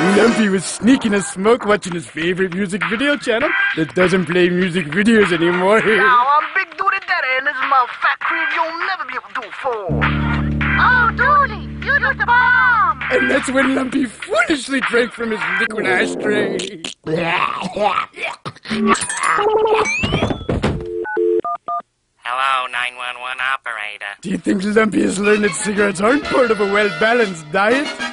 Lumpy was sneaking a smoke watching his favorite music video channel that doesn't play music videos anymore. Now, I'm Big Duty Daddy, and this is my fat crib you'll never be able to do it for. Oh, Dooley, you got the bomb! And that's when Lumpy foolishly drank from his liquid ashtray. Hello, 911 operator. Do you think Lumpy has learned that cigarettes aren't part of a well-balanced diet?